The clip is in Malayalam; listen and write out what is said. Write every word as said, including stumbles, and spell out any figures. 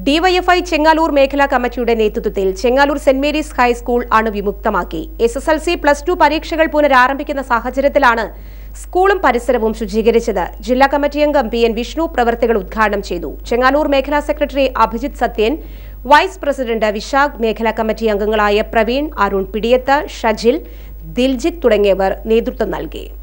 ഡിവൈഎഫ്ഐ ചെങ്ങാലൂർ മേഖലാ കമ്മിറ്റിയുടെ നേതൃത്വത്തിൽ ചെങ്ങാലൂർ സെന്റ് മേരീസ് ഹൈസ്കൂൾ അണുവിമുക്തമാക്കി. S S L C plus two പരീക്ഷകൾ പുനരാരംഭിക്കുന്ന സാഹചര്യത്തിലാണ് സ്കൂളും പരിസരവും ശുചീകരിച്ചത്. ജില്ലാ കമ്മിറ്റി അംഗം പി എൻ വിഷ്ണു പ്രവർത്തികൾ ഉദ്ഘാടനം ചെയ്തു. ചെങ്ങാലൂർ മേഖലാ secretary Abhijith Sathyan, vice president Vishakh, മേഖലാ കമ്മിറ്റി അംഗങ്ങളായ പ്രവീൺ, അരുൺ പിടിയത്ത്, ഷജിൽ, ദിൽജിത്ത് തുടങ്ങിയവർ നേതൃത്വം നൽകി.